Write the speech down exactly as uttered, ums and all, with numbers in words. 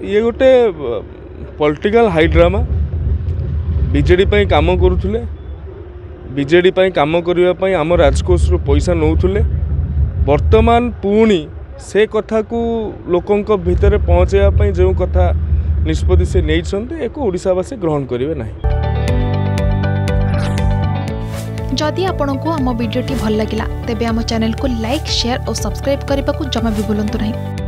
ये गोटे political हाइड्रामा BJD पे काम करुले बीजेडी पे काम करने आम राजकोष पैसा नौले वर्तमान पुणी से कथा को लोकों भितर पहुँचापी जो कथा निष्पत्ति से नहीं ओडिशावासी ग्रहण करेंगे ना। जदि आपंक आम भिडी भल लगा तेब आम चैनल को लाइक शेयर और सब्सक्राइब करने को जमा भी भूलु नहीं।